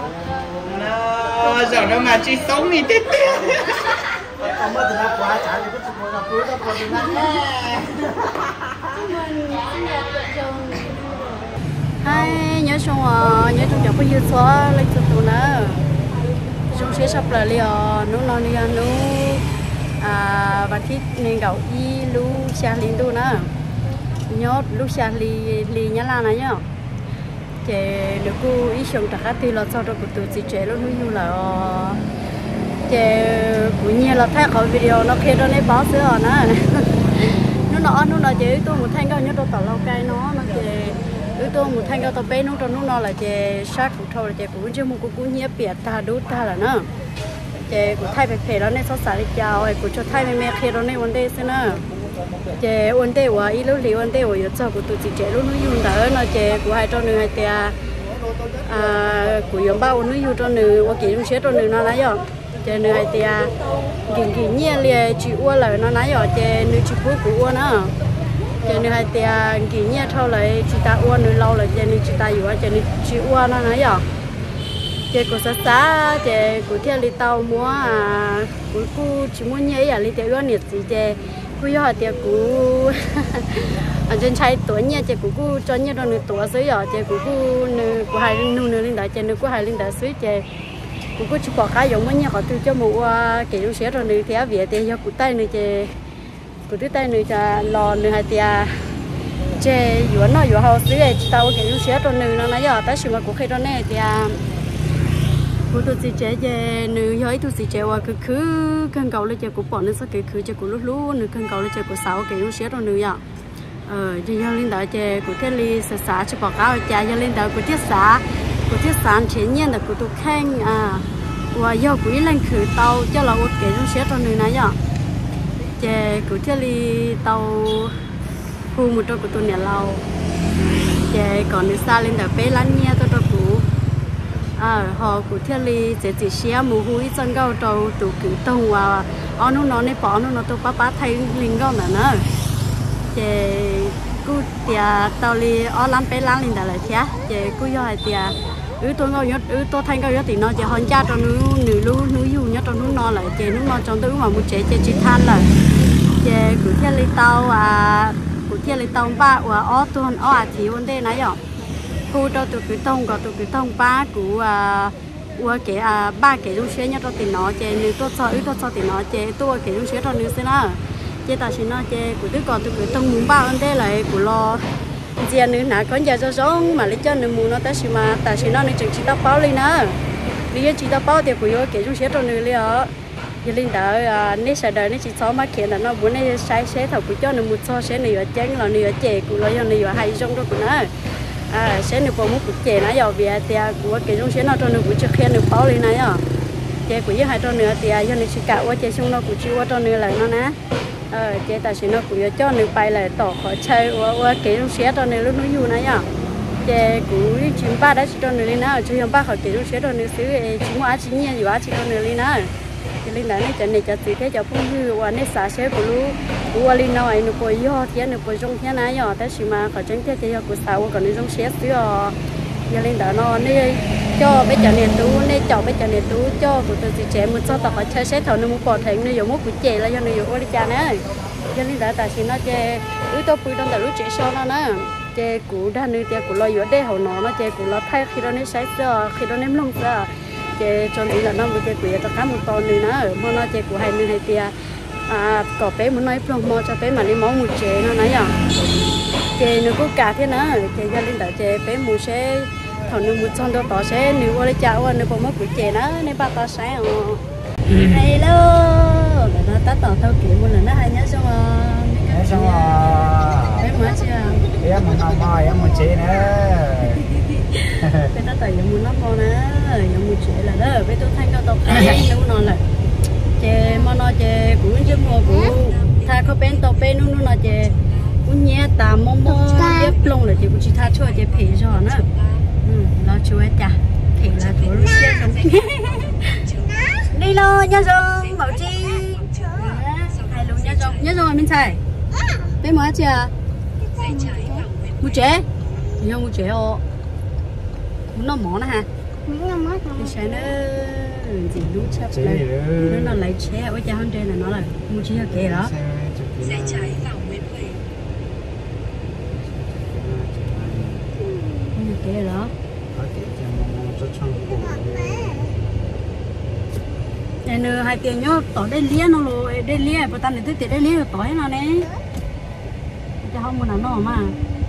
nó giờ nó mà chỉ sống đi tít không có từ nào quá trả thì có một là cuối đó còn từ nào hai nhớ xong nhớ trong chợ có dư xóa lấy cho tụi nó trong xe sắp lại liền nó non đi nó và thiết nên gạo y lu xa liên tu nữa nhớ lu xa li nhá la này nhá chế được cô ý xong tất cả thì là sau đó của tụi chị chế luôn như là chế cũng như là thấy khỏi video nó kia đó này báo sữa nữa nó chế tôi một thanh cao nhớ tôi tao lâu cay nó chế tôi một thanh cao tao bé nó là chế sát của thâu là chế cũng chưa một cũng nhớ bịa ta đút ta là nó chế của thay về phê đó này sao xài đi chào của cho thay mẹ kia đó này vấn đề thế nữa chế vấn đề của ý lúc vấn đề của cho của tụi chị chế luôn nó dùng đỡ nó chế của hai trong nửa hai tia của giống bao nó dùng trong nửa hoặc kiểu chế trong nửa nó lấy rồi chế nửa hai tia kinh nhẹ liền chị uo lại nó lấy rồi chế nửa chị phú của uo nữa chế nửa hai tia kinh nhẹ thôi lại chị ta uo nửa lâu lại chế nửa chị ta dùng chế nửa chị uo nó lấy rồi chế của xã chế của theo đi tàu mua của cô chỉ muốn nhảy à đi theo cái nhiệt gì chế cô yêu thì cô anh trên trái tuổi nha chế của cô cho nhau đâu nửa tuổi sấy rồi chế của cô nửa của hai nửa linh đại chế nửa của hai linh đại sấy chế của cô chỉ bỏ cái giống mới nha họ từ cho mua kiểu giống xé rồi nửa thì áo việt thì do của tay nửa chế của thứ tay nửa là lò nửa hai tia chế yuan nó yuan hậu sấy chế tao kiểu giống xé rồi nửa nó nói giờ tới sự mà của khi đó này thì cô tụi chị chế về nữ giới tụi chị chế qua cứ cơn cầu lên chơi của bọn nó sẽ cứ chơi của lú nữ cơn cầu lên chơi của sáu cái nó xé rồi nữ vậy giờ lên đảo chơi của thiết ly xã cho bỏ cáo chơi giờ lên đảo của thiết xã chế nhiên là của tụi khen và giờ của lên khử tàu cho là một cái nó xé rồi nữ này vậy chơi của thiết ly tàu khu một trong của tụi nhà lâu chơi còn nữ xa lên đảo bé lăn nha tôi cho của họ của thiên lý chỉ xé mù húi chân gạo trâu tụ cử tông và nó này bỏ nó tụ bá thay linh gạo nữa chế cú tiệt tàu li lăn bé lăn linh đại lại thế chế cú do hai tiệt tôi ngồi nhớ tôi thanh gạo nhớ thì nó chế hơn cha cho nữ dù nhớ cho nó lại chế nó trong tôi mà một chế chỉ than là chế của thiên lý tàu của thiên lý tàu ba và tuần thì vấn đề này rồi cô cho tụi cái tông ba của cái ba cái dung xe nhá cho tiền nó chơi nếu tôi cho tiền nó chơi tôi cái dung xe cho nếu xe nó chơi ta xin nó chơi của đứa còn tụi cái tông muốn ba vấn đề lại của lo giờ nếu nãy có giờ cho giống mà lấy cho nếu muốn nó ta xin mà ta xin nó nếu chừng chỉ tao báo lên nữa bây chỉ tao báo thì của cái dung xe cho nếu liền giờ linh đỡ nếu sẽ đợi nếu chỉ số mà kiện là nó muốn nên sai xe thầu của cho nếu một số xe này ở chén là này ở chè của nó này ở hai trong đó của nó sẽ được một cái chè nó giàu về thì của cái giống sẽ nó cho nó cũng chưa khen được bao lên này à chè của hai cho nữa thì cho nên chỉ cả qua chè xong nó cũng chưa qua cho nữa lại nó nè chè ta sẽ nó cũng cho nó bay lại tổ khỏi chơi qua cái giống sẽ cho nó lúc nó dù này à chè của chim ba đã cho nó lên nào chim ba khỏi cái giống sẽ cho nó xứ chim á chim nhia dù á chỉ cho nó lên nào cái lên này cho nên cho thế cho phong dư và nên xả xe của lu của lên nào ấy nó có yo thế nó có trong thế này nhỏ tới xí mà khỏi tránh thế cái của sao còn nó trong xe xíu giờ lên đó nó nên cho bây giờ này tú nên chọn bây giờ này tú cho của tôi trẻ một số tập phải chơi xe thầu nó một bỏ thành nó dùng một cái chè là do nó dùng đi cha nữa giờ lên đó tại xí nó chơi tôi bự trong tại lúc trẻ so nó nữa chơi của đàn nữ chơi của lo giữa đây hậu nó chơi của lo thay khi đó nó sai sơ khi đó ném lông sơ chơi cho nên là nó một chơi của cho cá một con nữa mà nó chơi của hai nữ hai tia có bé muốn nói plong mò cho bé mà đi món một chế nó nói rằng chế nó có cả thế nữa chế gia đình đã chế bé muốn sẽ thằng nó một con đó tỏ sẽ nếu qua đây chào qua nếu có mất của chế nó nếu ba tao sáng hello nó tắt tỏ thâu kiểu một lần nó hay nhá xong rồi bé mới chưa em muốn hỏi em muốn chế nữa bé nó tỏ muốn nó con nữa muốn chế là đó bé tôi thanh cao tao bé nó là chè mà nó chè cũng chứ mua cũng tha có bên tàu bên nó là chè cũng nhẹ tà mông mông tiếp lông là chè cũng chỉ tha chua chè phê cho nó lo chua chả phê là chua lúc xưa xong đi lo nhá rồi bảo chi hai luôn nhá rồi mình xài bên mới chưa mua chè nhiều mua chè ô nó mỏ nè ha thì sẽ nó gì đúng chấp này nó lấy chế ở cha hơn trên là nó là mua chi kệ đó Xe trái vào Nguyễn Huệ. kệ đó này nữa hai tiền nhớ tỏi đây lia nó rồi đây lia bữa tan này tới đây lia tỏi nó nè cho không muốn nó mà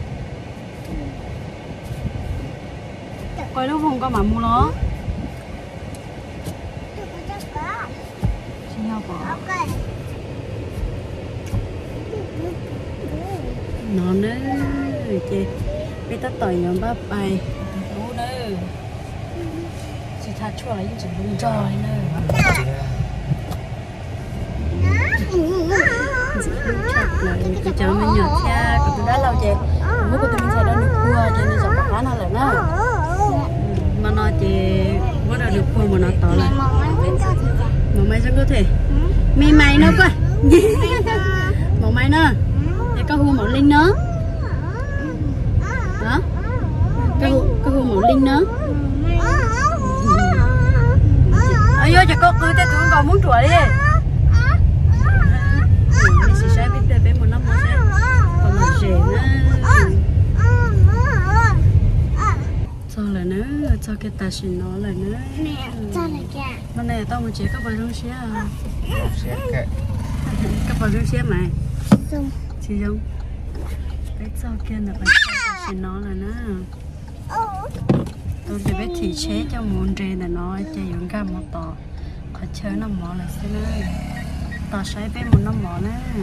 coi nó không có mà mua nó xin nhau bỏ nó nữa chị bây ta tỏi nhóm bắp bài đủ nữa chị thà chua lại những chuyện đúng rồi nữa cái cháu mình nhỏ cha của tôi đã lâu chị lúc của tôi mình sẽ đó được cua cho nên chẳng có nó lại nữa mà nó chỉ có được cua mà nó to lại mà mày sao có thể mày mày nó coi mà mày nó để có hua màu linh nó đó có hua màu linh nó ơi vô cho cô cứ tới tụi con muốn chùa đi mình sẽ biết về một năm nó sẽ còn là rẻ nữa cho là nữa cho cái tài xỉn nó là nữa mà này tao muốn chế các bạn trong xe các bạn trong xe mày chị giống cái cho kia là bạn tài xỉn nó là nữa tôi sẽ biết thị chế cho muốn rẻ là nó chạy dùng cả một tờ họ chơi nó mỏ lại xem nữa tao sẽ biết một nó mỏ nữa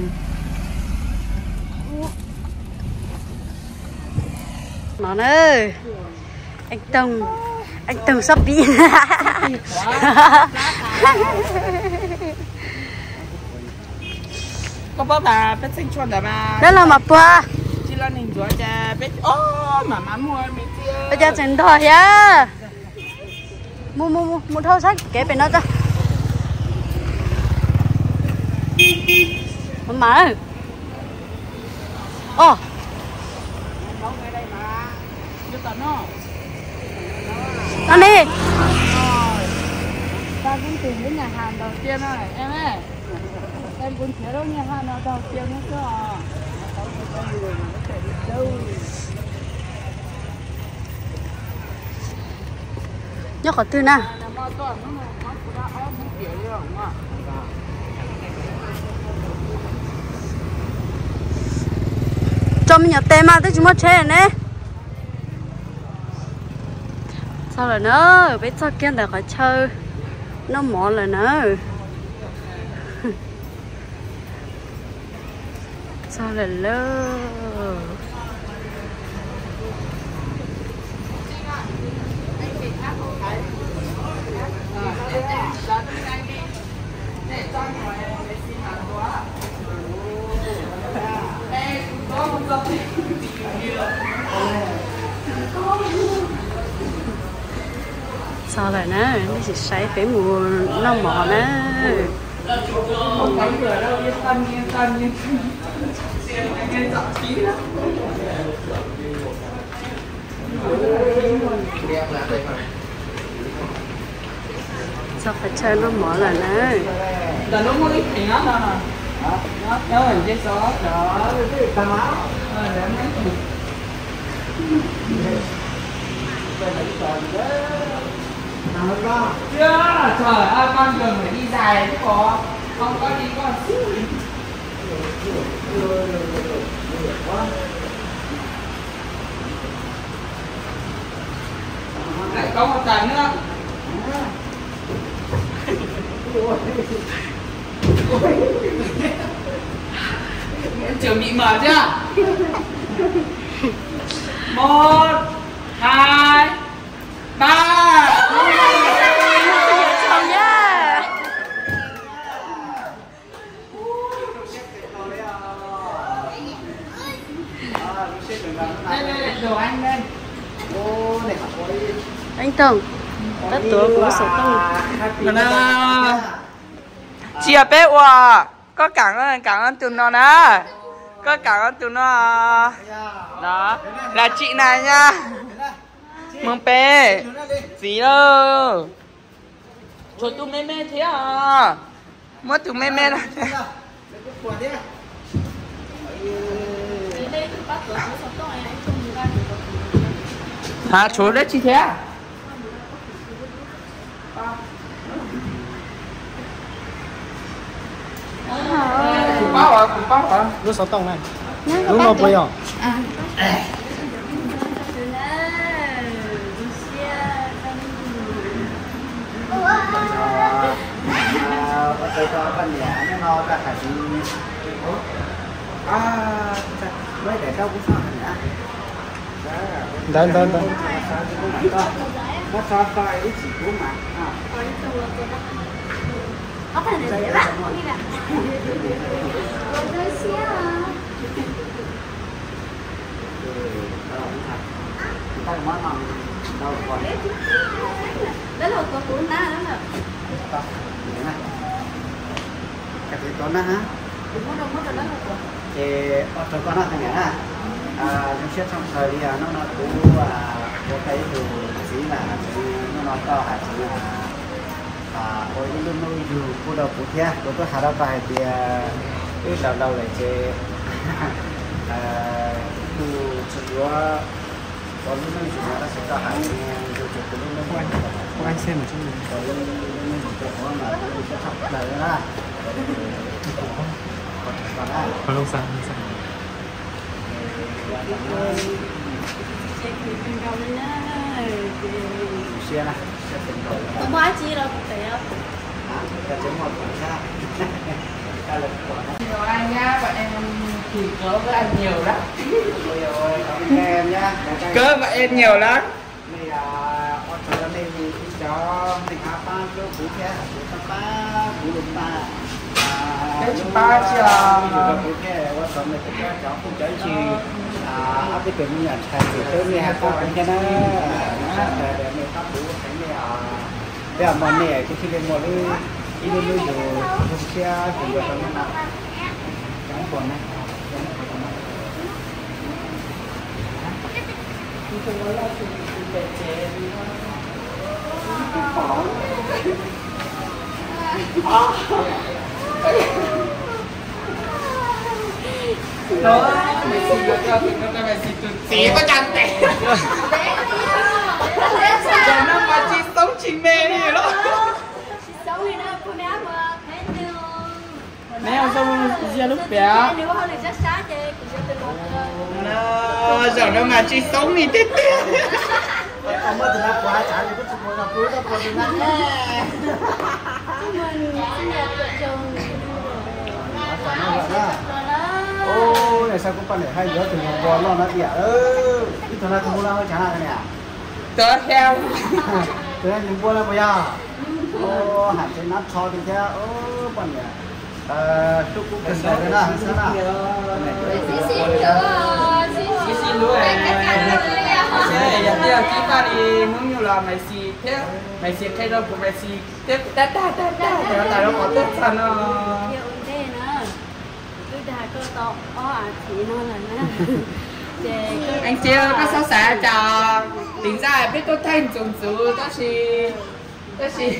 nó nữa anh Tùng sắp bị có bao bà biết sinh chuột mà đó là mà qua chỉ là mình chúa cha biết mà má mua mình chưa bây giờ chỉnh thôi á mua thâu sách kể về nó cho mà ô ăn đi ta cũng tìm đến nhà hàng đầu tiên rồi em ơi em cũng thấy đâu nhà hàng nào đầu tiên nữa cơ nhóc ở tư nè cho mình nhập tem mà tới chúng nó chơi nè sao là nó biết sao kia là phải chơi nó mỏ là nó sao là lơ sao lại nó chỉ say phải mùa nó mỏ nó sao phải chơi nó mỏ là nó là nó có ít tiền lắm hả nó hình cái số đó chưa trời ơi con đường phải đi dài chứ có không có đi con xíu lại có một tầng nữa chuẩn bị mở chưa 1 2 3 chồng nhá đây đồ ăn đây anh Tùng tất tuổi của sổ Tùng chị ở bé hòa có cảm ơn tụi nó nè có cảm ơn tụi nó đó là chị này nha mong pe gì đâu cho tụi mẹ thế à mất tụi mẹ là hả chỗ đấy chi thế à cũng bao à lúc sáu tông này lúc nào bây giờ tôi có con nhà nó ra cả gì mấy cái đâu cũng sao hả đơn nó sao coi ít chỉ cũng mà có thể là dễ lắm như là đó là con của ta đó là cái gì con đó hả thì ở con đó thằng nhá trong xét trong thời đi nó cũng có cái đồ gì là nó to hạt chỉ là ôi luôn nuôi dù cô đầu phụ thia cô tôi hạ ra bài thì cái đầu lại chơi dù chúa có lúc nuôi dù nó sẽ cho hạt dù chúa luôn nuôi không anh xem một chút có lúc nuôi dù chúa mà tôi sẽ học lời đó còn lâu xa xe này không có chi đâu phải không cái chấm một khoảng xa nhiều anh nhá bọn em thì cớ với anh nhiều lắm em nhá cớ bọn em nhiều lắm này ở chỗ này thì cho mình apa cho bố kia bố papa bố lùm ta cái chúng ta chờ bố kia ở chỗ này thì cháu không chơi gì áp cái chuyện như là thầy thì tới nghe hai con cũng cho nó để mình phát bố cái này bây giờ món này cái khi lên một cái đi lên rồi không xe thì được rồi nó chẳng còn này đó xí có chăn tệ giờ nó mà chỉ sống chỉ mê đi đó nè xong giờ lúc bé giờ nó mà chỉ sống đi tết ông mới từ đó qua trả thì có sự ngồi cưới đó còn từ đó ô này sao cũng con để hai đứa từ một bò lo nó ỉa cái thằng nào thằng mua lao trả lại nè tớ theo từ đây những mua lao bây giờ ô hạt trên nắp cho thì theo ô con nhỉ chúc cũng cần đấy đó sao nào xin lỗi sẽ giờ kia chúng ta đi muốn như là mày xì cái đó của mày xì tiếp ta nó có tốt sao nó anh chưa có sao xả cho tính ra biết tôi thanh dùng sự đó là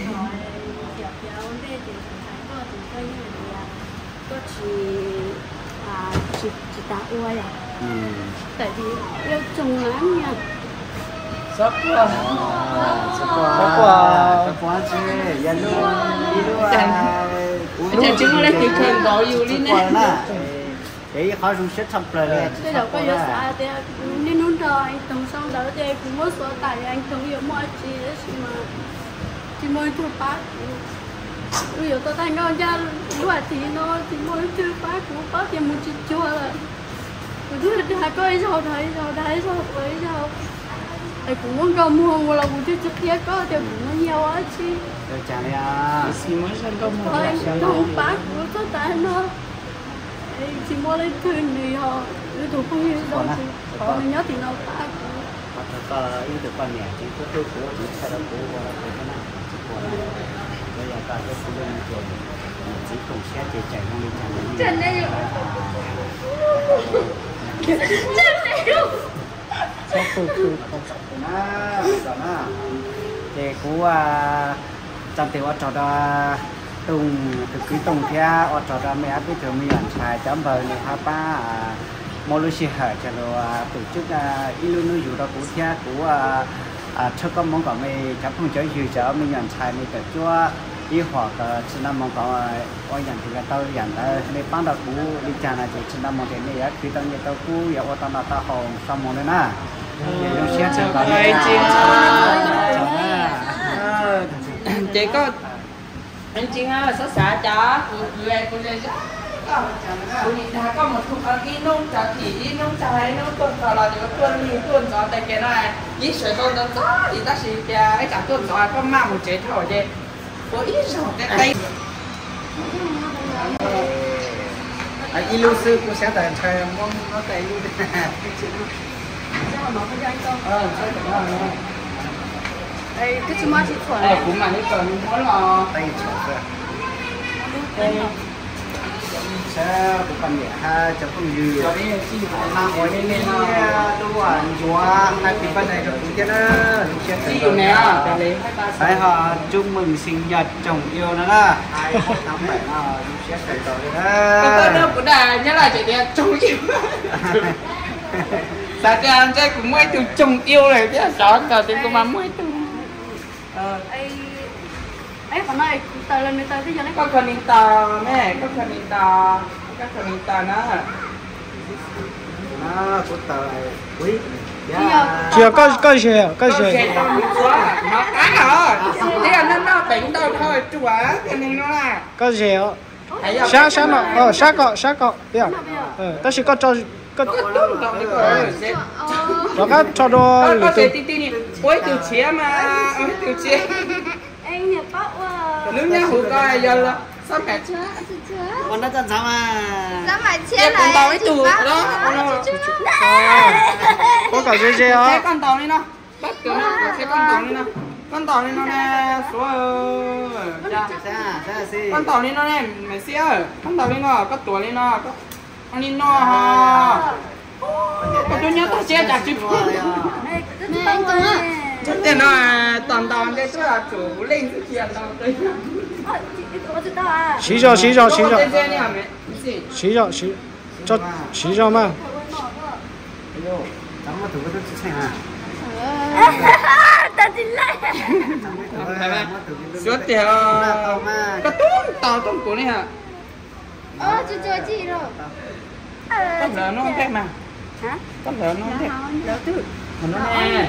chỉ tạo uai à tại vì yêu trùng lắm nha sắp quá chứ giờ luôn đi luôn chẳng chứng là chỉ cần có yêu đi nè để khó dùng sức xong rồi bây giờ có yêu xa thì nên luôn rồi anh tổng xong đó thì cũng có số tài anh tổng yêu mọi chi đấy mà chỉ mới thu phát bây giờ tôi thành con cha lúc thì nó chỉ mới thu phát cũng phát thì một chút chua rồi thứ hai coi sao thấy thầy cũng muốn cầu mua một là một chút kia có thì cũng nó nhiều á chi rồi chả này à xí mới sang công một không phát của tôi tại nó chỉ mua lên thuyền thì họ yêu thủ không yêu đâu họ nhớ thì nó phát có yêu được con nhẹ chỉ có tôi của chỉ sai đâu của cái nào bây giờ ta có phụ huynh rồi chỉ cùng xe chạy không đi chân này chân này luôn đó nó thì cú trong tiểu ở trò đó tung từ cái tung kia ở trò đó mấy áp cái trường mình nhận xài chấm bờ này ha ba mỗi lúc xí hở cho nó tổ chức ilu nuôi dù đó cú kia cú trước có mong có mình chấm không chơi dù cho mình nhận xài mình tự chúa đi hoặc chỉ năm mong có ôi nhận thì tao nhận nên ban đầu cú đi chả là chỉ năm mong cái này khi tao như tao cú giờ ở tao là tao hồng xong mong đấy na chị có anh chị á là xã chả cô lên có một thùng cái nông trà thì nông trà nông tuần trà là những tuần trà tại cái này ít sợi tuần trà thì ta chỉ cái cả tuần trà có mang một chế thổi chứ có ít sợi cái cây ilu sư cũng sẽ tại trời mong nó tại ilu đây cái chú má chị thuở này cũng mà cái tuần mỗi là tay chở đây sẽ tụi con nhẹ ha cho con dư mang ở đây lên đua chúa hai tỷ bên này rồi cũng chết đó phải họ chúc mừng sinh nhật chồng yêu nó đó 21 tháng 7 là sẽ xảy ra đó cái đâu cũng đã nhớ là chị đẹp chồng yêu sao cái anh trai cũng mới từ chồng yêu này thế sao cả thì cũng mà mới từ ấy còn này tờ lần này tờ cái giờ này có cần ta mẹ có cần ta nó của tờ quý chưa có gì nó cá rồi thế là nó tỉnh đâu thôi chú á cái này nó là có gì sáng nó sáng cọ biết ta chỉ có cho có nó có cho đồ có thể tí này bối từ chia mà từ chia anh nhập bóc nếu nhá hủ coi giờ là sao mẹ chưa con nó chân sao mà sao mà chia con lại tàu ấy tù đó có cả gì gì thế con tàu này nó bắt cửa nó thế con tàu này nó nè số con tàu này nó nè mày xía con tàu này nó có tuổi này nó có con này nó ha con tôi nhớ tao chia chặt chứ chắc tiền nó toàn cái số là chủ lên cái tiền đâu đấy 洗脚cho洗脚嘛咱们土个都吃菜啊 ta tin lại số tiền cái tàu tôm của này hả chú cho chị rồi con lợn nó không thích mà con lợn nó không thích lợn chứ nó nè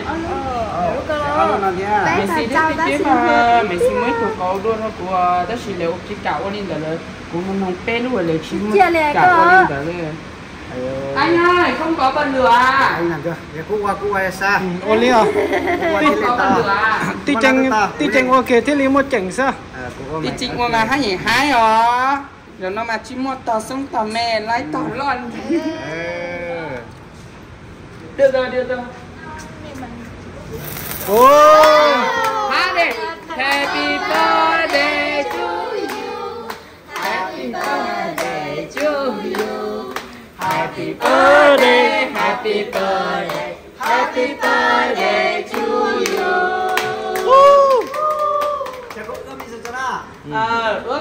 mình xin được cái chế mà mình xin mới thuộc có luôn nó của đó chỉ liệu chỉ cạo lên đó của mình không bé luôn rồi chỉ mới cạo lên đó anh ơi không có bần lửa à anh làm chưa để cú qua xa ô li à không có bần lửa à tí chăng ok thế li một chỉnh sao tí chỉnh mà hai nhỉ hai rồi rồi nó mà chỉ một tàu sống tàu mẹ lái tàu lon được rồi ô hát đi Happy birthday to you Happy birthday to you Happy birthday Happy birthday Happy birthday to you ước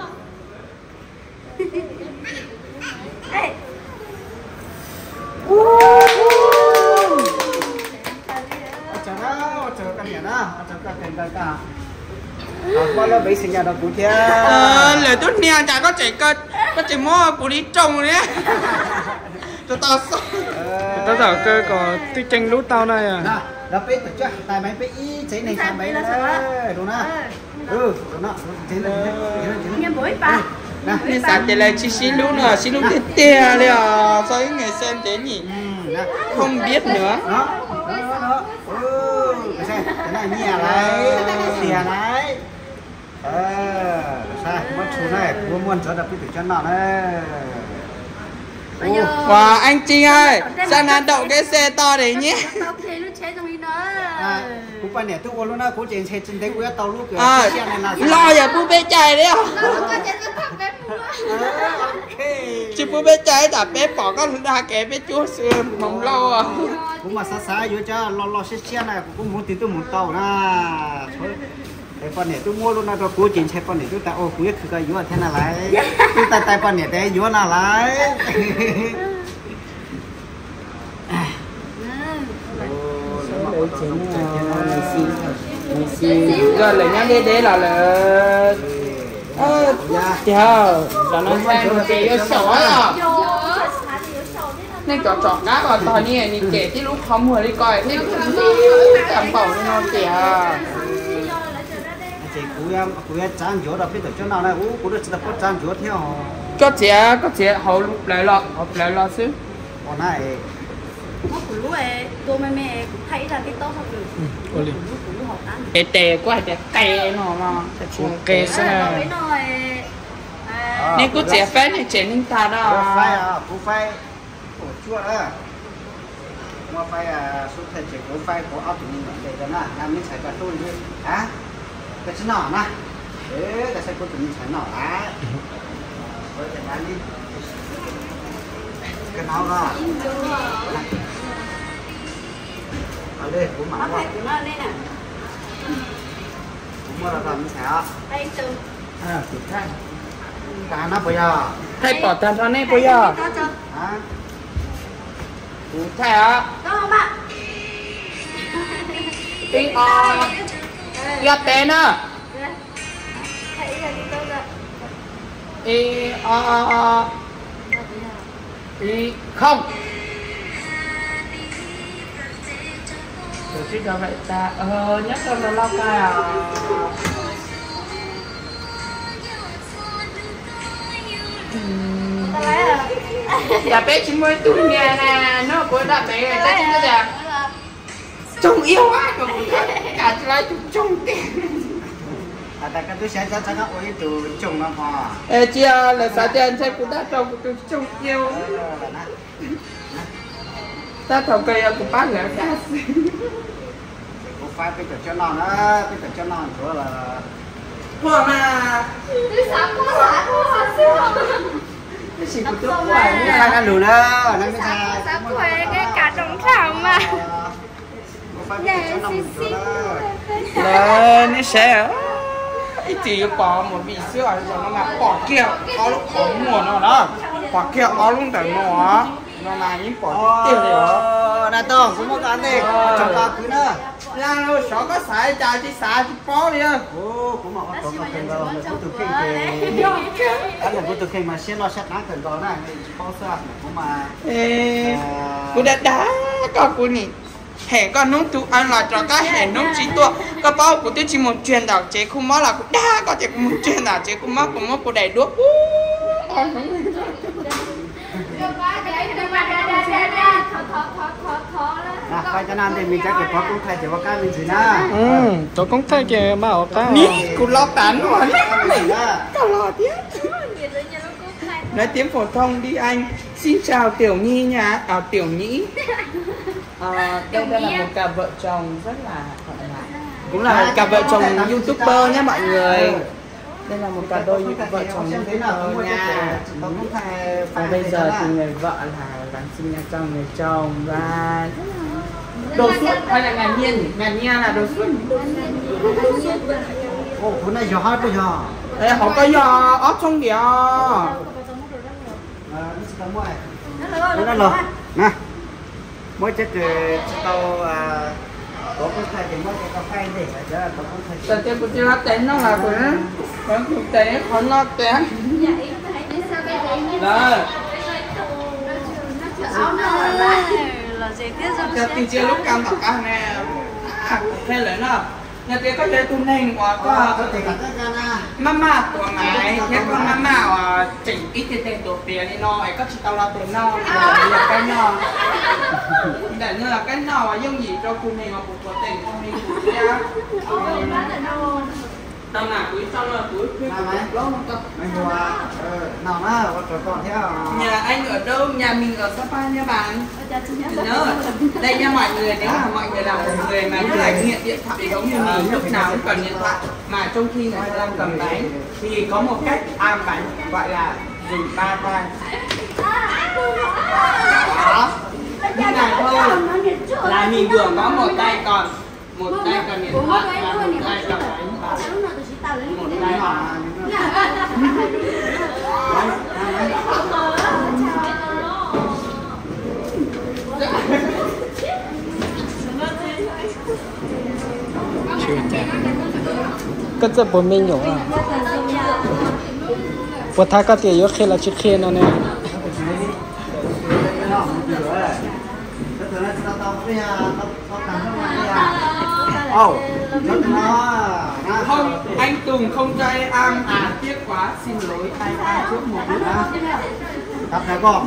chờ căn nhà đó chờ căn cả con nó bị sinh nhật đâu cụ chia lời tốt nha chả có chỉ mua cụ đi trồng đấy cho tao sợ tao thở cơ có tí chăng lút tao này à đó biết được chưa tại mấy bé ý chế này làm mấy đó đúng không đúng nó chế này nghe mũi ba nên sáng thì lại chỉ xin lúc tiếp theo liền sao những người xem đến nhỉ không biết nữa đó cái này nhà này xìa này sai mất số này muốn cho đập cái từ chân nào đấy wow anh Trinh ơi sao nào động cái xe to đấy nhé tao thì nó chế trong đi nữa cũng bao nhiêu tôi luôn đó cũng chỉ chơi trên đấy cũng tàu lúc kìa lo giờ bố bé chạy đấy không chứ bố bé chạy đã bé bỏ con ra kẻ bé chúa sườn mong lâu à cũng mà xa vô cho lo xe này cũng muốn tí tôi muốn tàu na cái phần này tôi mua luôn là tôi chỉ chơi phần này tôi tạo cuốiคือcái vô thế nào lại tôi tay phần này thế vô nào lại rồi lấy nhá đi là chờ cho nó xem cái yêu sổ à nên chọn cá vào tòa như này kể tí lúc không vừa đi coi thế cảm bảo nó kìa chị cú em trang chỗ đó biết được chỗ nào này cú được chỉ có trang chỗ theo có chị họ lại lo xíu còn này nó cũng lúc ấy tôi mẹ cũng thấy là cái tốt hơn được cũng học ăn tè quá tè nó mà kê xem nên cứ chị phép này chị nên ta đó cú phai chua đó mà phai số thay chỉ cú phai của áo tụi mình để cho nó làm mình xài cả tôi đi hả cái chân nọ nè đấy cái xe của tụi mình xài nọ á rồi để ăn đi cái nào đó ở đây của mà nó đây nè cũng là làm sao đây từ từ thay cá nó bây giờ thay bỏ tan cho nên bây giờ hả thay á có không ạ đi gặp tên á thấy là đi đâu rồi không rồi chứ đâu vậy ta nhắc cho nó lo cay à dạ bé chỉ mới tuổi nhà nè nó bữa đã bé người ta chỉ có là trông yêu quá còn cả lại trông tiền tại cái tôi sẽ cho nó ôi từ trồng nó hòa ê chia là sao tiền sẽ cũng đã trông yêu ta thầu cây của bác là cá cô phải cái cho nó cái cho nó chỗ là hoa mà Tôi sáng quá cái gì của tôi quẩy nó ăn lù đó nó mới ra sáng quay cái cả đồng thảo mà để xí lên nó sẽ chỉ bỏ một vị sữa cho nó là bỏ kia có lúc có mùa nó đó bỏ kia có lúc tại nó là những bỏ tiêu rồi nè to cũng có cái này trong ta cứ nữa ra đâu sợ có xài trà chỉ xài chỉ bó đi ơi cũng mà có cần đâu mà cũng từ khi anh là cũng từ khi mà xem lo sát nắng cần đó này có sao cũng mà cô đã có cô nhỉ hẹn con nông tụ ăn là cho các hẹn nông chỉ tua có bao của tôi chỉ một chuyện đảo chế không mất là cũng đã có thể một chuyện đảo chế không mất cũng mất của đầy đuốc phải cho nên thì mình chắc phải có cũng thay chỉ có cái mình gì na tôi cũng thấy kìa mà ở cái ní cô lo tán rồi tao lo tiếp nói tiếng phổ thông đi anh xin chào Tiểu Nhi nha Tiểu Nhĩ đây là một cặp vợ chồng rất là thoải mái cũng là cặp vợ chồng youtuber nhé mọi người đây là một cặp đôi như vợ chồng youtuber nha và bây giờ thì người vợ là đang sinh nhà chồng người chồng và đồ suốt hay là ngàn nhiên là đồ suốt cũng này gió hết bây giờ đây họ có gió ớt trong kìa nó rồi nè mới chết tao có cái thay thì mới có phay gì chứ có thay tại cái của chị tên nó là của nó thực tế khó nó té đó là gì tiết cho tình chia lúc cam thẳng cam nè hay là nó nhà kia có chơi tung hình quá có mama của mày thế con mama chỉnh ít tiền đồ tiền đi nó ấy có chỉ tao là tiền nó là cái nhỏ để như là cái nhỏ mà dùng gì cho cùng hình mà cũng có tiền không đi nhá tao là cuối xong là cuối làm mấy mấy mùa nào mà còn theo nhà anh ở đâu? Nhà mình ở Sapa nha bạn. Nhớ đây nha mọi người, nếu mà mọi người là một người mà rất là nghiện điện thoại giống như mình, lúc nào cũng cần điện thoại mà trong khi người ta đang cầm bánh thì có một cách ăn bánh gọi là dùng 3 tay. Đó, như này thôi là mình vừa có một tay còn điện thoại và một tay cầm bánh và một tay ก็จะบนเมนูอ่ะปวดท้ายก็เตี๋ยวเคละชิคเคนนั่นเอง không, anh Tùng không cho em ăn tiếc quá, xin lỗi tay ăn trước một lúc đã. Tập đã có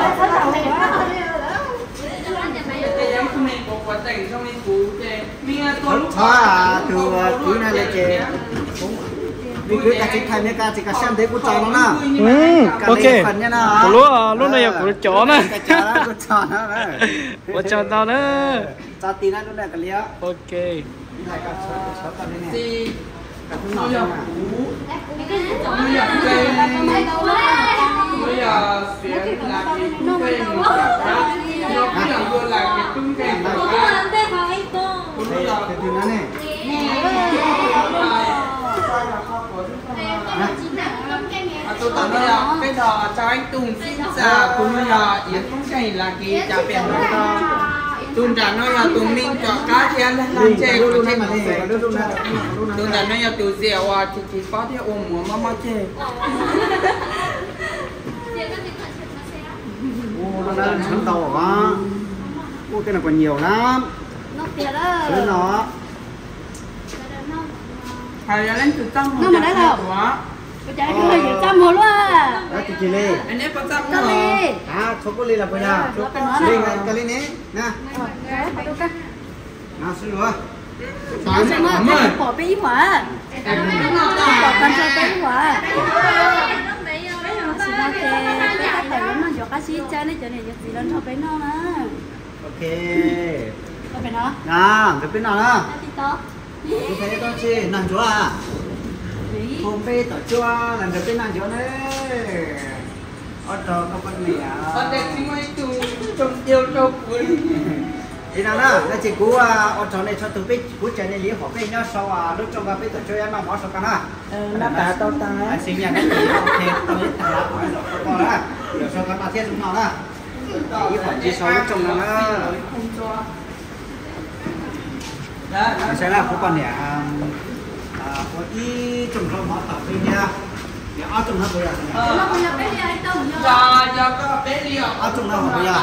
Cái em không nên có quá tỉnh trong nên cú chè mình tôi lúc từ cuối này là chè vì cứ cả chính thành cả chỉ cả xem thấy của chó nó nè ok lúc này của chó nè của chó nó của chó tao nữa chó tí nó này cả lia ok này cả chó cả này gì cả nó nhỏ bây giờ cây bây giờ xuyến là cái cây một cả nó cũng là vừa là cái tung cây một cả từ nó này tôi tao nói là bây giờ chào anh Tùng xin chào cũng bây giờ yến không cây là cái chào biển đó Tùng đã nói là Tùng minh cho cá thì ăn làm chè của chè mà Tùng đã nói là Tùng dẻo à chỉ có thể ôm mà chè nó đang sướng tàu hả cái này còn nhiều lắm sướng nó hay là lên từ tâm nó mà đấy đâu chạy cứ hơi trăm một luôn à đó thì lê anh em có tâm trăm đi số có lê là bây giờ lê cái lê này nè nào xin lỗi nó sẽ mất bỏ bí hỏa bỏ con cho bí hỏa chỉ nói cái phải nó cho cá xí cha này cho này chỉ lên cho bé nó nè ok cho bé nó à cái bên nào đó tôi thấy đó chị nằm chỗ à hôm nay tổ chua làm được cái nằm chỗ đấy ở đó có con mẹ ở đây xin mời Tùng trong yêu châu quý thì nào đó là chị cú ở chỗ này cho tụi biết cú chơi này liếc họ cái nhau sau lúc trong cái tổ chua em mà mỏ sao cả na nó đã tao ta anh xin nhà cái gì ok tôi biết thằng đó còn đó rồi sau cái mà thiết chúng nó đó ý họ chỉ sau lúc trong nó sẽ là của con này có ý trồng rau mỏ tỏi đi nha để ở trồng nó bây giờ giờ có bé đi ở trồng nó bây giờ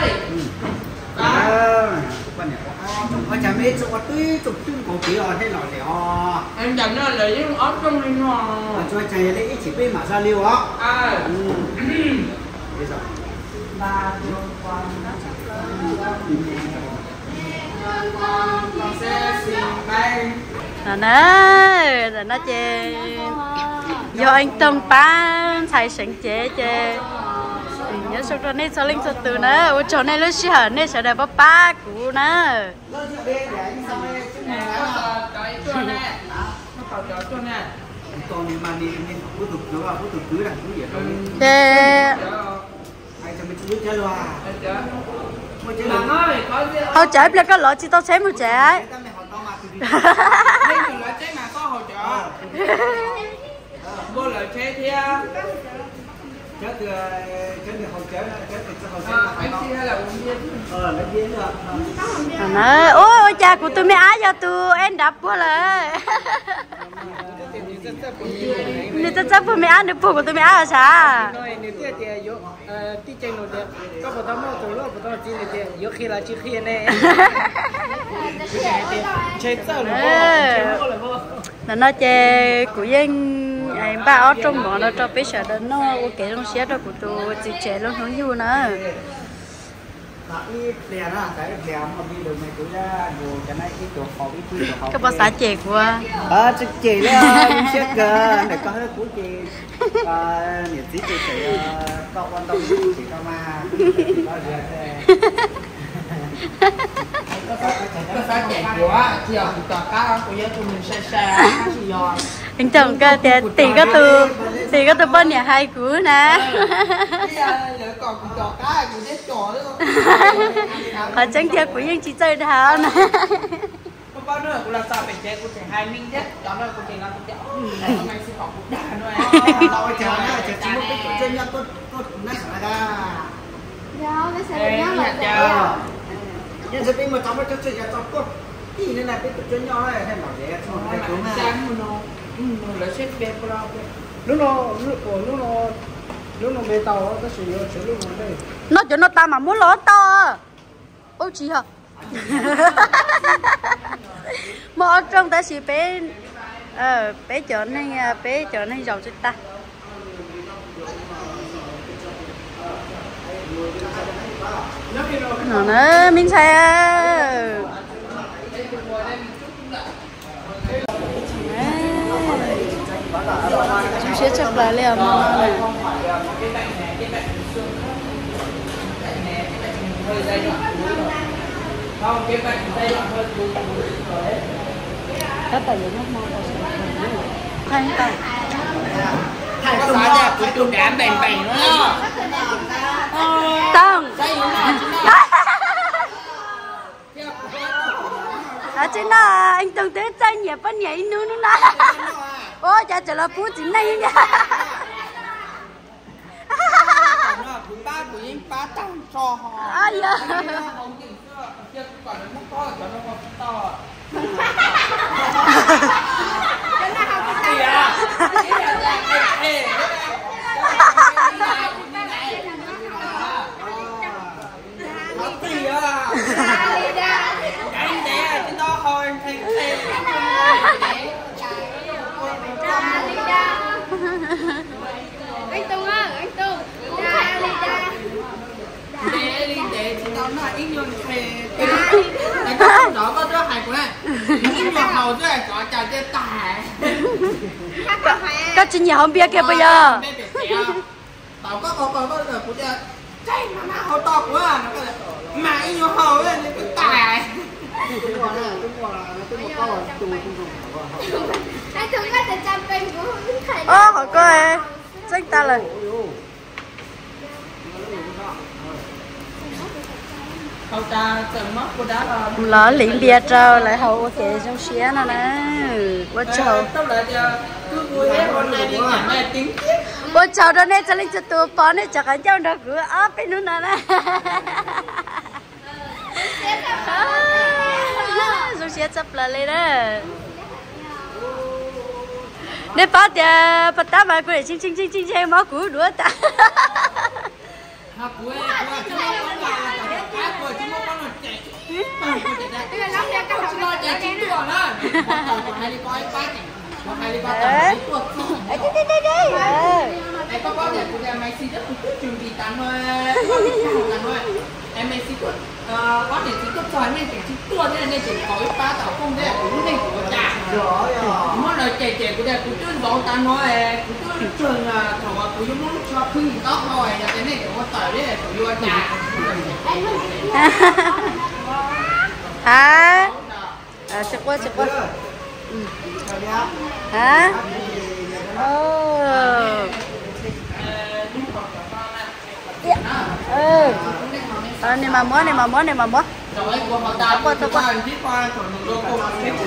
con này ở nhà mấy chỗ tưới trồng tưới cổ kỳ rồi thế nào để em chẳng nói là những ở trong này nó cho chạy lấy chỉ biết mà ra liêu á bây giờ là nó chê do anh Tông bán xài sẵn chế chê nhớ sau đó nên sao linh số từ nữa ở chỗ này lúc xí hở nên sẽ để bắp ba cũ nữa còn mà đi nên có tục nữa có tục cưới là cưới gì không chê ai cho mình cưới chơi loa họ chạy là cái lọ chỉ tao xem một chạy vô lời chế thì chết từ hậu chế chết từ hậu chế anh xin hay là uống bia lấy bia được nói ôi cha của tôi mới á cho tôi em đập quá rồi nếu tôi chắc tôi mới ăn được của tôi mới ăn là sao nếu tiếc thì yếu tí chân nó đẹp có một tấm màu tối một tấm chỉ là yếu khi là chỉ khi này chơi sao là nó chơi của dân anh ba ở trong bọn nó cho biết sợ đến nó ok trong xe đó của tôi chỉ chơi luôn không vui nữa ít đèn á cái đèn mà đi đường này cũng ra nhiều cái này cái chỗ khó cái chỗ khó cái bao xả chè của chắc chị đó đi xét cơ để có hết của chị nhiệt tí chị sẽ có quan tâm chị có mà có gì có phải chè của chị ở tòa cá của dân tụi mình xe gì rồi anh chồng cái tiền cái từ bên nhà hai cú nè còn tòa cá của dân trò nữa họ chẳng theo của dân chỉ chơi thảo nè có bao nữa cũng là sao phải chơi của trẻ hai minh nhất đó là của trẻ là của trẻ hôm nay sẽ có cuộc đàn rồi tao chờ nó chờ chỉ một cái chân nhau tốt nó sẽ ra Dạ, cái xe nó là xe. nhưng sẽ bị một trong cái chân nhau tốt ý nên là cái chân nhau này hay bảo vậy thôi cái đúng là sáng mà nó xếp bếp vào lúc nó bê tàu nó sử dụng sử dụng đây nó cho nó ta mà muốn lỗ to ô chị hả mà ở trong ta chỉ bé bé chở nên giàu cho ta nó nữa mình xe chú sẽ chọc lại liền mà này không cái bệnh đây là hơi buồn rồi các tài liệu nó mong thanh tao có phải là của tôi đã bền bền nữa tao chứ nó anh từng tới chân nhẹ bắt nhảy nữa nè ôi cha trở lại phú chính này nha ba của em ba tăng cho họ ai giờ còn nó có cho nó không to Anh Tùng ơi, anh Tùng. để chúng ta nói ít nhon về cái đó có đứa hài của này ít nhon hầu chứ có chả chơi tài các chị nhà không biết kia bây giờ tao có giờ của giờ chạy mà hầu to quá mà ít nhon hầu lên cái tài Anh Tùng có thể chăm kênh của thầy. hỏi cô ơi sách ta là hầu ta từng mất của đó lỡ liền bia trâu lại hậu kệ trong xía nó nè quá trâu tao lại cứ vui hết hôm nay đi nhà mẹ tiếng quá trâu đó nè cho lên cho tụi bọn này chắc anh cháu đó cứ áp bên nữa nè trong xía chấp lại lên đó nếu bắt thì bắt ta mà cứ để chinh máu cú đũa ta học của em chứ không có là cái của chứ không có là chạy Bây giờ nó sẽ cắt đầu nó chạy chính tuổi đó một hai đi coi bác này một hai đi coi tao tuổi em có bao giờ của em mày xin rất là chuẩn bị tán thôi em mày xin có thể xin cấp cho nên chỉ chính tuổi nên chỉ có ít ba tao không đấy cũng nên của trả mỗi lời trẻ của em cũng chưa có tán thôi cũng chưa trường thầu cũng giống muốn cho khưng tóc thôi là cái này của tỏi đấy của vô trả hả chắc quá hả này mà múa rồi của họ ta qua tiếp qua còn đồ cô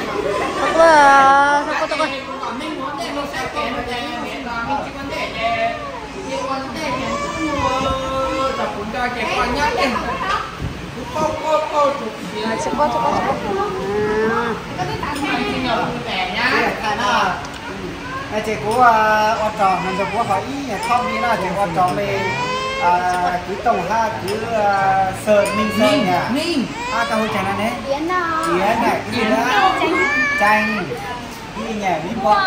thôi mình muốn để nó sẽ kén rồi mình chỉ vấn đề để tập cũng cho trẻ con nhắc lên cô chụp gì chắc quá này chị của ở tròn mình được của hỏi ý không như nào chị ở tròn này cứ tổng ha cứ sợ mình sợ nhà tao hồi chẳng này chiến này cái gì đó chanh cái nhà bí bọt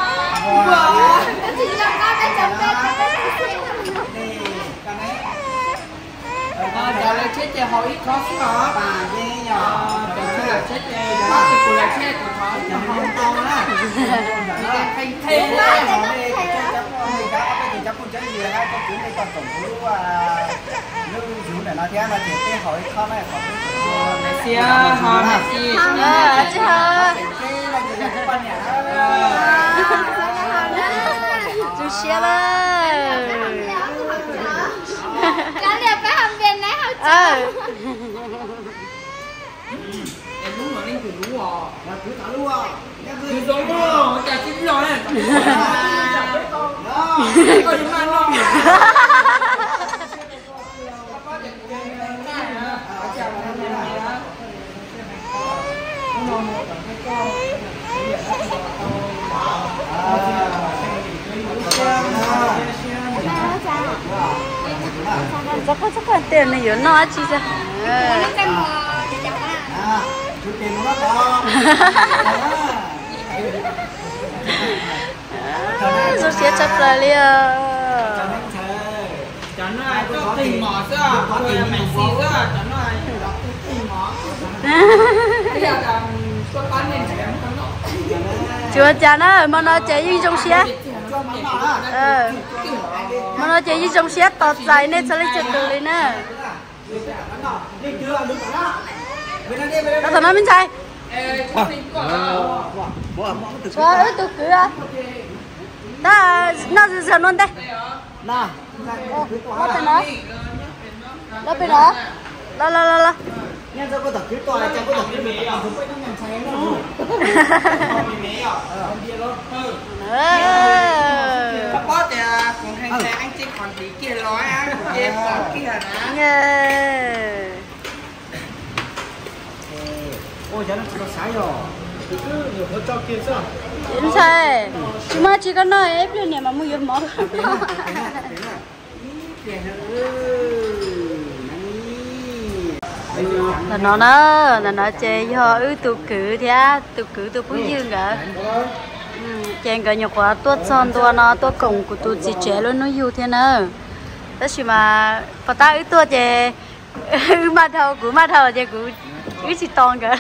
giờ là chết thì hỏi có có bà dê nhỏ giờ là chết thì có thì cũng là chết của họ nhỏ không to á thành thêm họ đây chắc con chơi gì á con chú đây còn tổng chú lưu chú để nó theo mà chỉ cái hỏi không này hỏi này xia họ này xia chứ hả chú xia lên Cái này phải hầm viên này hả? em đúng rồi nên cứ đúng rồi cứ thả luôn cứ giống rồi chả chín rồi này có chúng ăn không chắc có tiền này yếu nó chi ra Nó cần mò để chồng à. chú tiền nó to rồi sẽ chấp lại liền chẳng nói ai có tình mỏ sao rồi là mảnh xì sao chẳng nói ai có tình mỏ bây giờ là có con nên chẳng có chưa chán á mà nó chạy như trong xe mà nó chạy như trong xe tọt dài nên sẽ lấy chật từ lên nè nó thằng nó bên trái cho ứ tụ cứ à ta nó giờ luôn đây nào nó bên đó nó bên đó la nhân ra có tập cái tòa chẳng có tập cái mẹ à không phải nó nhận sai nó có thì còn hàng anh chị còn tí kia nói á em còn kia nghe ôi cháu nó có sai rồi chính xác nhưng mà chỉ có nói ép lên này mà mua giùm món là nó chơi do ư tụ cử thì tụ cử tụ phú dương cả chèn cả nhiều quá tuốt son tua nó tuốt cổng của tụ chỉ trẻ luôn nó yêu thế nữa tất nhiên mà có ta ư tuốt chè ư mà thầu chè của ư chỉ to cả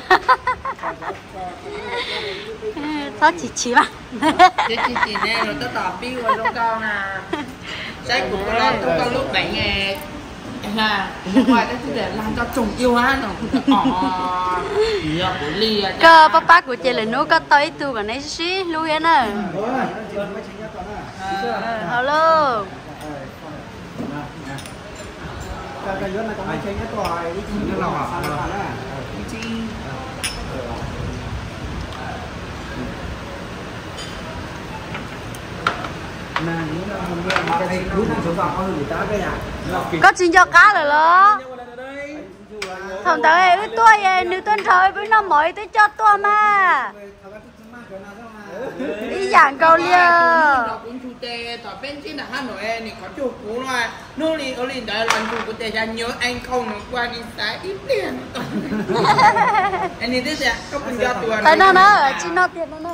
nó chỉ mà chị nè rồi tao tỏ pi rồi trong cao nè trái của nó trong cao lúc 7 ngày là ngoài cái để làm cho chồng yêu á nó cơ papa của chị là nó có tới tu và nấy xí lui hết nè hello cái dưới này có mấy chơi cái tòa cái gì nó lò có chuyện cho cá rồi đó thằng tới ơi tôi nữ tuần thời với nó mỗi tôi cho tôi mà đi giảng câu liền cũng chủ tệ tỏ bên trên là Hà Nội này có chủ cũ rồi nô lì ở liền đấy lần chủ của tệ ra nhớ anh không nó qua đi sai ít tiền anh đi thế sẽ có phần cho tuổi tại nó chỉ nó tiền nó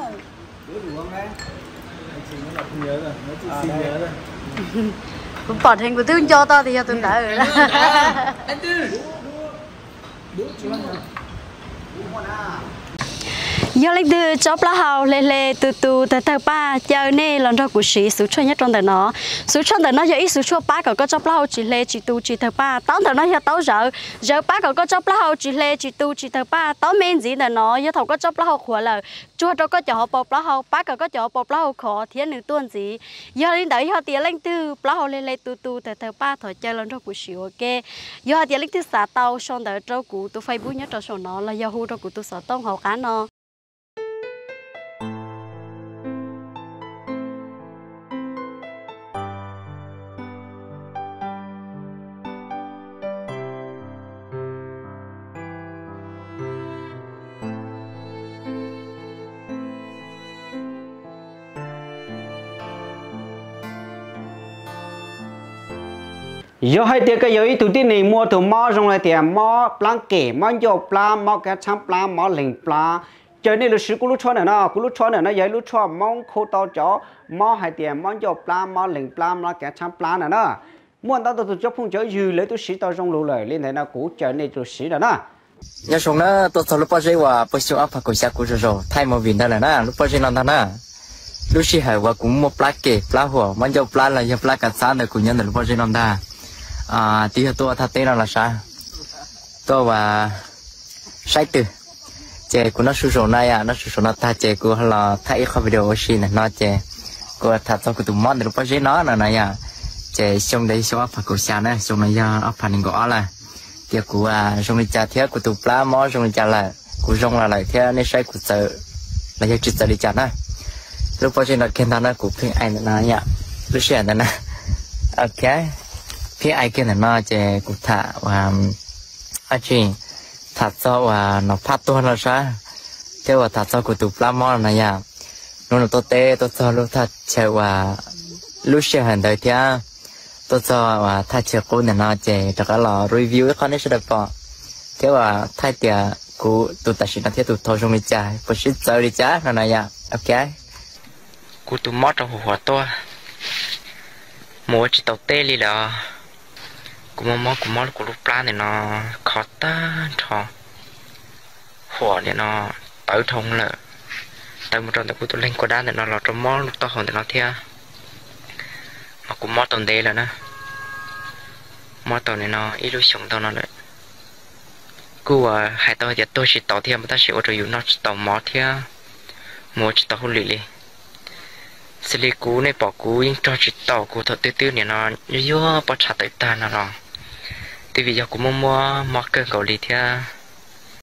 cũng bỏ thành của tôi cho tao thì tôi đã rồi do lịch từ chóp lá hào lê từ từ ba giờ này lần đầu của sĩ số cho nhất trong đời nó số trong đời nó giờ ít số cho ba có chóp lá hào chỉ lê chỉ từ ba tao đời nó giờ tao giờ ba có chóp lá hào chỉ lê chỉ từ ba tao men gì đời nó giờ thầu có chóp lá hào khỏe là chua đâu có chó bọc lá hào ba có chó bọc lá hào khó thiên nữ tuần gì giờ đến đấy giờ tiền lịch từ lá hào lê từ ba thổi chơi lần đầu của sĩ ok giờ tiền lịch từ xã tao trong đời trâu của tôi Facebook nhất trong số nó là giờ hu trâu của tôi xã tông hậu cá nó giờ hai tiệc cái giờ tụi tin này mua tụi mò trong này tiệm mò plan kể mò dầu plan mò cá chấm plan mò lềnh plan chơi này là sự cú lút chó này nó cú lút chó này nó giấy lút chó mong khô to chó mò hai tiệm mò dầu plan mò lềnh plan mò cá chấm plan này nó muốn tao tụi chó phong chơi dư lấy tụi sĩ tao trong lũ lời lên thế nào cũ chơi này tụi sĩ đó nè nhớ xuống nó tôi sau lúc bao giờ qua bây giờ áp phải cúi rồi thay một viên đó là nè lúc bao giờ nó nè lúc xí hải qua cũng một plá kề pláหัวมันจะplá là plá cả sáng rồi cũng nhận được lúc bao giờ nó ta tí tôi thay tên là sao tôi và sai từ chế của nó sử dụng này nó sử dụng nó thay chế của là thay các video xí này nó chế của thay cho của tụi món lúc bao giờ nó là này chế xong đấy số áp phải cúi xa này xong này áp phải nên gọi là tiệc của trong lịch thế của tụi plá món trong lịch là của trong là lại thế nên sai của giờ là giờ chỉ giờ lịch này lúc bao giờ nó khen ta nó cũng phiền ai nó nhá lúc xưa nó ok phiền ai kia nó chỉ cũng thả và anh chị thả cho và nó phát to là sao thế và thả cho của tụi plá món này nhá nó tốt tệ tốt cho lúc thả chơi và lúc xưa hiện tại thế tôi cho và thay chiếc cô này nó chỉ được là review cái con này sẽ được bỏ thế và thay tiền của tụi ta sẽ làm thế tụi thôi trong đi chơi và sẽ chơi đi chơi nó này à ok của tụi mót trong hồ tôi mua chỉ tàu tê đi đó của mót của lúc plan này nó khó ta thò hồ này nó tới thông là tới một trong của tụi lên qua đá này nó là trong mót lúc to hơn thì nó theo mà cũng mót tàu tê là nè mót tàu này nó ít lúc sống tàu nó lại cô hai tàu thì tôi chỉ tàu theo mà ta chỉ ở chỗ nó tàu mót theo mua chỉ tàu không lì lì xử lý cú này bỏ cú nhưng cho chỉ tàu cú thật tiêu này nó như bỏ chặt tới ta nó rồi thì vì giờ cũng mua mót cơ cầu lì theo